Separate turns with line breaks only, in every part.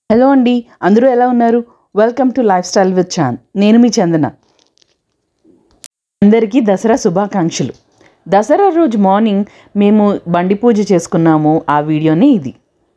Hello అండి, అందరూ ఎలా ఉన్నారు? Welcome to lifestyle with Chan. నేను మీ చందన. అందరికీ దసరా శుభాకాంక్షలు. దసరా రోజు మార్నింగ్ మేము బండి పూజ చేసుకున్నాము. ఆ వీడియోనే ఇది.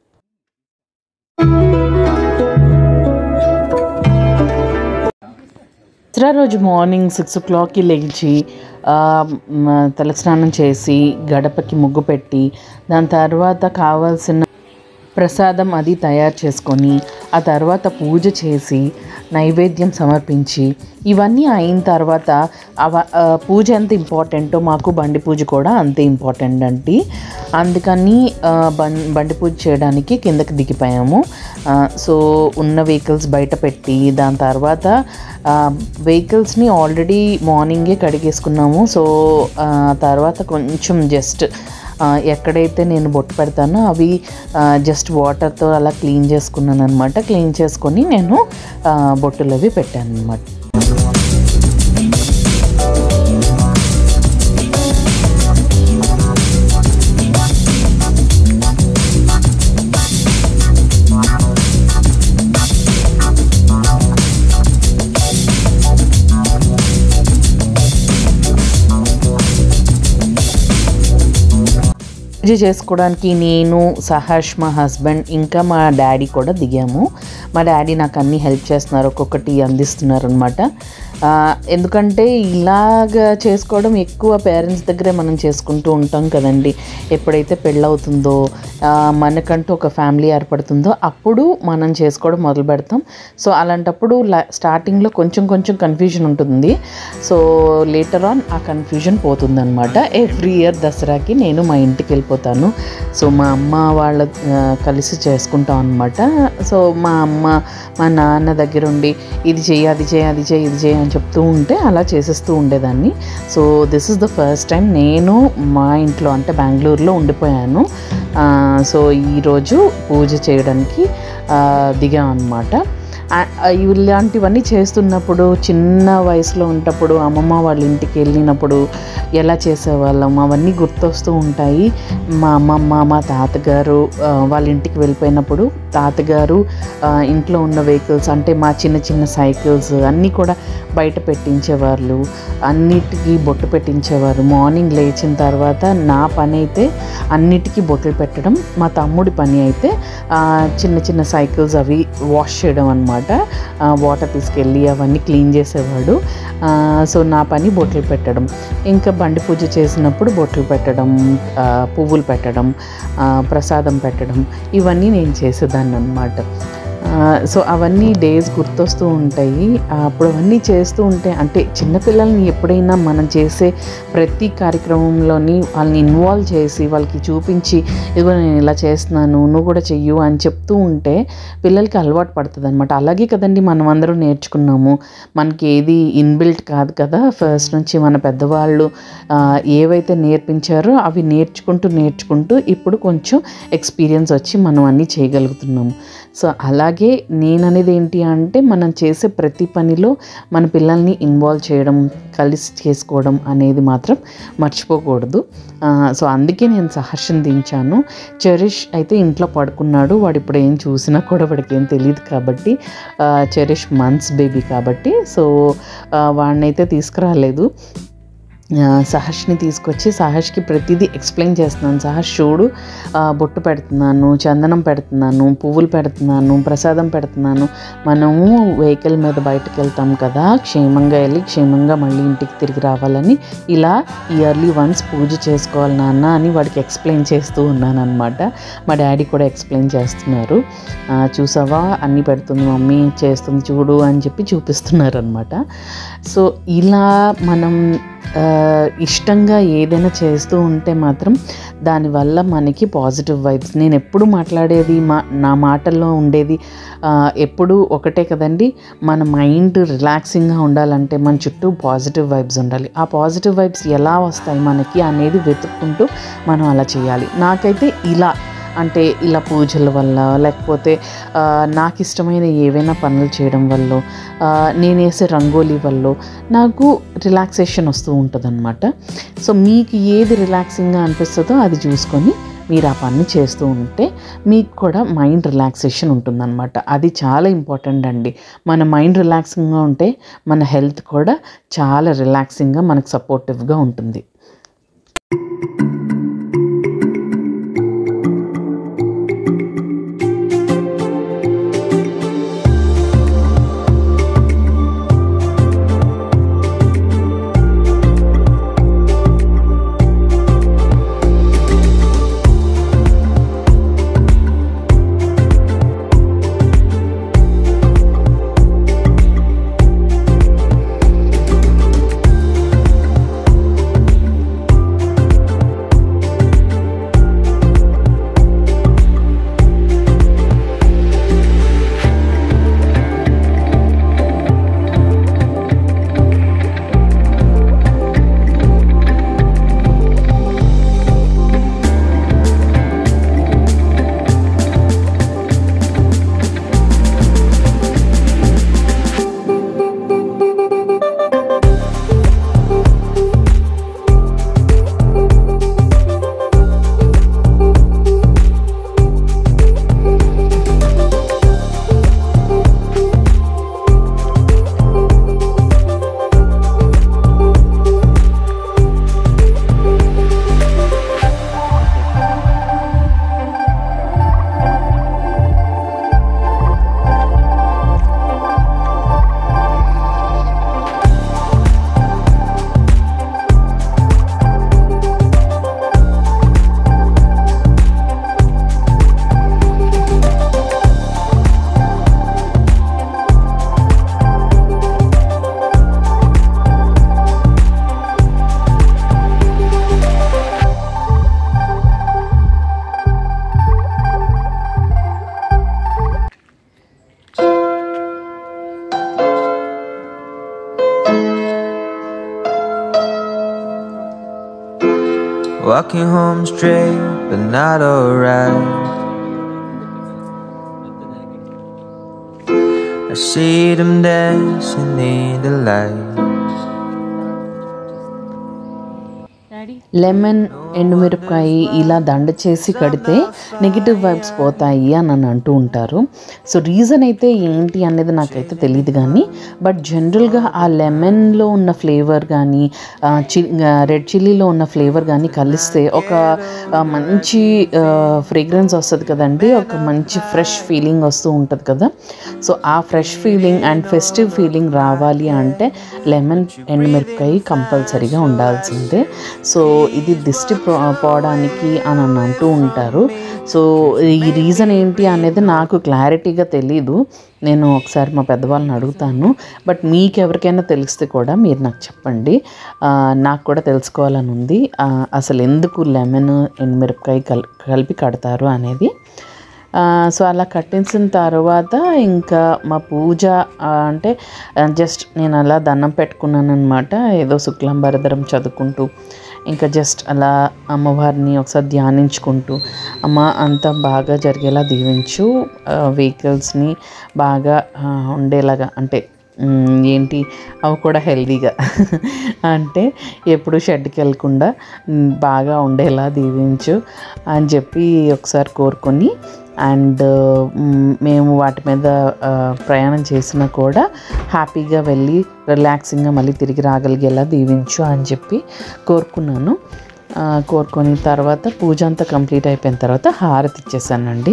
దసరా రోజు మార్నింగ్ 6 o'clockకి లేచి తలస్నానం చేసి గడపకి ముగ్గు పెట్టి దాని తర్వాత కావాల్సిన ప్రసాదం అది తయారు చేసుకొని ఆ తర్వాత పూజ చేసి నైవేద్యం సమర్పించి ఇవన్నీ అయిన తర్వాత పూజ ఎంత ఇంపార్టెంటో మాకు బండి పూజ కూడా అంతే ఇంపార్టెంట్ అండి. అందుకని బండి పూజ చేయడానికి కిందకి దిగిపోయాము. సో ఉన్న వెహికల్స్ బయట పెట్టి దాని తర్వాత వెహికల్స్ని ఆల్రెడీ మార్నింగే కడిగేసుకున్నాము. సో తర్వాత కొంచెం జస్ట్ ఎక్కడైతే నేను బొట్టు పెడతానో అవి జస్ట్ వాటర్తో అలా క్లీన్ చేసుకున్నాను అనమాట. క్లీన్ చేసుకొని నేను బొట్టులు అవి పెట్టాను అనమాట. పూజ చేసుకోవడానికి నేను, సహర్ష్, మా హస్బెండ్ ఇంకా మా డాడీ కూడా దిగాము. మా డాడీ నాకు అన్నీ హెల్ప్ చేస్తున్నారు, ఒక్కొక్కటి అందిస్తున్నారు అనమాట. ఎందుకంటే ఇలాగ చేసుకోవడం ఎక్కువ పేరెంట్స్ దగ్గరే మనం చేసుకుంటూ ఉంటాం కదండి. ఎప్పుడైతే పెళ్ళవుతుందో మనకంటూ ఒక ఫ్యామిలీ ఏర్పడుతుందో అప్పుడు మనం చేసుకోవడం మొదలు పెడతాం. సో అలాంటప్పుడు స్టార్టింగ్లో కొంచెం కన్ఫ్యూజన్ ఉంటుంది. సో లేటర్ ఆన్ ఆ కన్ఫ్యూజన్ పోతుందన్నమాట. ఎవ్రీ ఇయర్ దసరాకి నేను మా ఇంటికి వెళ్ళిపోతాను. సో మా అమ్మ వాళ్ళ కలిసి చేసుకుంటాం అనమాట. సో మా అమ్మ మా నాన్న దగ్గర ఉండి ఇది చేయి, అది చేయి, అది చేయి, ఇది చేయి అని చెప్తూ ఉంటే అలా చేసేస్తూ ఉండేదాన్ని. So this is the first time నేను మా ఇంట్లో అంటే బెంగళూరులో ఉండిపోయాను. సో ఈరోజు పూజ చేయడానికి దిగాం అన్నమాట. ఇలాంటివన్నీ చేస్తున్నప్పుడు చిన్న వయసులో ఉన్నప్పుడు అమ్మమ్మ వాళ్ళ ఇంటికి వెళ్ళినప్పుడు ఎలా చేసేవాళ్ళం అవన్నీ గుర్తొస్తూ ఉంటాయి. మా అమ్మమ్మ, మా తాతగారు వాళ్ళ ఇంటికి వెళ్ళిపోయినప్పుడు తాతగారు ఇంట్లో ఉన్న వెహికల్స్ అంటే మా చిన్న సైకిల్స్ అన్నీ కూడా బయట పెట్టించేవాళ్ళు, అన్నిటికీ బొట్టు పెట్టించేవారు. మార్నింగ్ లేచిన తర్వాత నా పని అయితే అన్నిటికీ బొట్లు పెట్టడం, మా తమ్ముడి పని అయితే చిన్న సైకిల్స్ అవి వాష్ చేయడం అన్నమాట. వాటర్ తీసుకెళ్ళి అవన్నీ క్లీన్ చేసేవాడు. సో నా పని బొట్లు పెట్టడం. ఇంకా బండి పూజ చేసినప్పుడు బొట్లు పెట్టడం, పువ్వులు పెట్టడం, ప్రసాదం పెట్టడం ఇవన్నీ నేను చేసేదాన్ని అన్నమాట. సో అవన్నీ డేస్ గుర్తొస్తూ ఉంటాయి. అప్పుడు అవన్నీ చేస్తూ ఉంటే అంటే చిన్నపిల్లల్ని ఎప్పుడైనా మనం చేసే ప్రతి కార్యక్రమంలోని వాళ్ళని ఇన్వాల్వ్ చేసి వాళ్ళకి చూపించి ఇదిగో నేను ఇలా చేస్తున్నాను నువ్వు కూడా చెయ్యు అని చెప్తూ ఉంటే పిల్లలకి అలవాటు పడుతుంది అనమాట. అలాగే కదండి మనం అందరం నేర్చుకున్నాము. మనకి ఏది ఇన్బిల్ట్ కాదు కదా. ఫస్ట్ నుంచి మన పెద్దవాళ్ళు ఏవైతే నేర్పించారో అవి నేర్చుకుంటూ ఇప్పుడు కొంచెం ఎక్స్పీరియన్స్ వచ్చి మనం అన్నీ చేయగలుగుతున్నాము. సో అలాగే నేననేది ఏంటి అంటే మనం చేసే ప్రతి పనిలో మన పిల్లల్ని ఇన్వాల్వ్ చేయడం, కలిసి చేసుకోవడం అనేది మాత్రం మర్చిపోకూడదు. సో అందుకే నేను సహర్షని దించాను. చరిష్ అయితే ఇంట్లో పడుకున్నాడు. వాడు ఇప్పుడు ఏం చూసినా కూడా వాడికి ఏం తెలియదు కాబట్టి, చరిష్ మంత్స్ బేబీ కాబట్టి సో వాడినైతే తీసుకురాలేదు. సహర్ష్ని తీసుకొచ్చి సహర్ష్కి ప్రతిదీ ఎక్స్ప్లెయిన్ చేస్తున్నాను. సహర్ష్ చూడు, బొట్టు పెడుతున్నాను, చందనం పెడుతున్నాను, పువ్వులు పెడుతున్నాను, ప్రసాదం పెడుతున్నాను. మనము వెహికల్ మీద బయటకు వెళ్తాం కదా, క్షేమంగా వెళ్ళి క్షేమంగా మళ్ళీ ఇంటికి తిరిగి రావాలని ఇలా ఇయర్లీ వన్స్ పూజ చేసుకోవాలి నాన్న అని వాడికి ఎక్స్ప్లెయిన్ చేస్తూ ఉన్నాను అనమాట. మా డాడీ కూడా ఎక్స్ప్లెయిన్ చేస్తున్నారు. చూసావా అన్నీ పెడుతుంది మమ్మీ, చేస్తుంది చూడు అని చెప్పి చూపిస్తున్నారు అనమాట. సో ఇలా మనం ఇష్టంగా ఏదైనా చేస్తూ ఉంటే మాత్రం దానివల్ల మనకి పాజిటివ్ వైబ్స్, నేను ఎప్పుడు మాట్లాడేది నా మాటల్లో ఉండేది ఎప్పుడు ఒకటే కదండి. మన మైండ్ రిలాక్సింగ్గా ఉండాలంటే మన చుట్టూ పాజిటివ్ వైబ్స్ ఉండాలి. ఆ పాజిటివ్ వైబ్స్ ఎలా వస్తాయి మనకి అనేది వెతుక్కుంటూ మనం అలా చేయాలి. నాకైతే అంటే ఇలా పూజల వల్ల లేకపోతే నాకు ఇష్టమైన ఏవైనా పనులు చేయడం వల్ల నేను వేసే రంగోలీ వల్ల నాకు రిలాక్సేషన్ వస్తూ ఉంటుంది అనమాట. సో మీకు ఏది రిలాక్సింగ్గా అనిపిస్తుందో అది చూసుకొని మీరు ఆ పని చేస్తూ ఉంటే మీకు కూడా మైండ్ రిలాక్సేషన్ ఉంటుందన్నమాట. అది చాలా ఇంపార్టెంట్ అండి. మన మైండ్ రిలాక్సింగ్గా ఉంటే మన హెల్త్ కూడా చాలా రిలాక్సింగ్గా మనకు సపోర్టివ్గా ఉంటుంది.
Walking home straight, but not alright. I see them dancing in the light.
Lemon, ఎండుమిరపకాయ ఇలా దండ చేసి కడితే నెగిటివ్ వైబ్స్ పోతాయి అని అంటూ ఉంటారు. సో రీజన్ అయితే ఏంటి అనేది నాకైతే తెలియదు కానీ, బట్ జనరల్గా ఆ లెమన్లో ఉన్న ఫ్లేవర్ కానీ రెడ్ చిల్లీలో ఉన్న ఫ్లేవర్ కానీ కలిస్తే ఒక మంచి ఫ్రేగ్రెన్స్ వస్తుంది కదండి, ఒక మంచి ఫ్రెష్ ఫీలింగ్ వస్తూ ఉంటుంది కదా. సో ఆ fresh feeling and festive feeling రావాలి అంటే లెమన్, ఎండుమిరపకాయ కంపల్సరీగా ఉండాల్సిందే. సో ఇది దిష్టి పోవడానికి అని అంటూ ఉంటారు. సో ఈ రీజన్ ఏంటి అనేది నాకు క్లారిటీగా తెలీదు. నేను ఒకసారి మా పెద్దవాళ్ళని అడుగుతాను. బట్ మీకు ఎవరికైనా తెలిస్తే కూడా మీరు నాకు చెప్పండి, నాకు కూడా తెలుసుకోవాలని ఉంది అసలు ఎందుకు లెమన్, ఎండుమిరపకాయ కలిపి కడతారు అనేది. సో అలా కట్టించిన తర్వాత ఇంకా మా పూజ అంటే జస్ట్ నేను అలా దండం పెట్టుకున్నాను అనమాట. ఏదో శుక్లాంబరధరం చదువుకుంటూ ఇంకా జస్ట్ అలా అమ్మవారిని ఒకసారి ధ్యానించుకుంటూ, అమ్మ అంతా బాగా జరిగేలా దీవించు, వెహికల్స్ని బాగా ఉండేలాగా అంటే ఏంటి అవి కూడా హెల్దీగా అంటే ఎప్పుడు షెడ్కి వెళ్ళకుండా బాగా ఉండేలా దీవించు అని చెప్పి ఒకసారి కోరుకొని, అండ్ మేము వాటి మీద ప్రయాణం చేసినా కూడా హ్యాపీగా వెళ్ళి రిలాక్సింగ్గా మళ్ళీ తిరిగి రాగలిగేలా దీవించు అని చెప్పి కోరుకున్నాను. కోరుకొని తర్వాత పూజ అంతా కంప్లీట్ అయిపోయిన తర్వాత హారతి ఇచ్చేసానండి.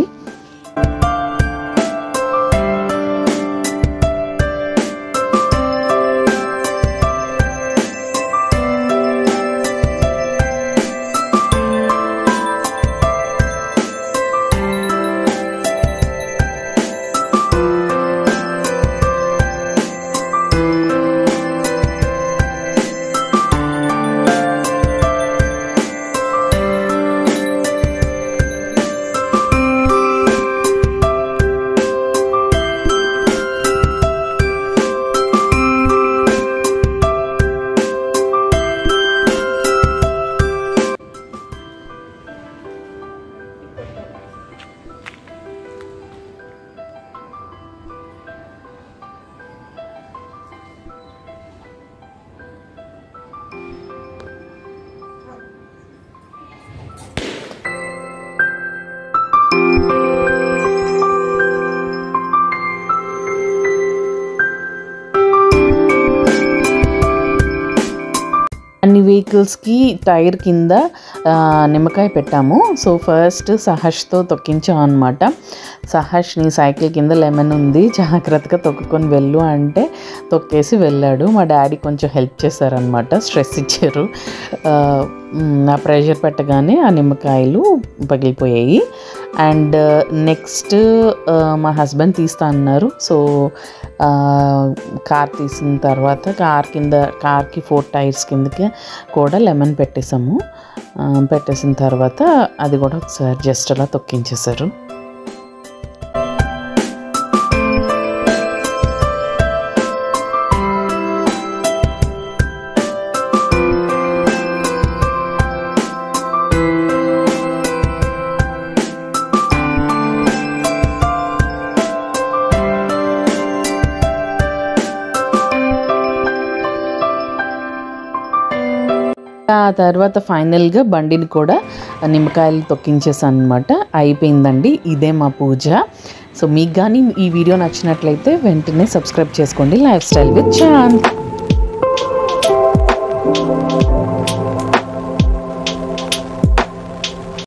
వెహికల్స్కి టైర్ కింద నిమ్మకాయ పెట్టాము. సో ఫస్ట్ సహష్తో తొక్కించాం అనమాట. సహష్ నీ సైకిల్ కింద లెమన్ ఉంది, జాగ్రత్తగా తొక్కుకొని వెళ్ళు అంటే తొక్కేసి వెళ్ళాడు. మా డాడీ కొంచెం హెల్ప్ చేశారనమాట, స్ట్రెస్ ఇచ్చారు. ఆ ప్రెషర్ పెట్టగానే ఆ నిమ్మకాయలు పగిలిపోయాయి. అండ్ నెక్స్ట్ మా హస్బెండ్ తీస్తా అన్నారు. సో కార్ తీసిన తర్వాత కార్కి 4 టైర్స్ కిందకి కూడా లెమన్ పెట్టేసాము. పెట్టేసిన తర్వాత అది కూడా ఒకసారి జస్ట్ అలా తొక్కించేశారు. ఆ తర్వాత ఫైనల్గా బండిని కూడా నిమ్మకాయలు తొక్కించేసాను అనమాట. అయిపోయిందండి, ఇదే మా పూజ. సో మీకు కానీ ఈ వీడియో నచ్చినట్లయితే వెంటనే సబ్స్క్రైబ్ చేసుకోండి. Lifestyle with Chand.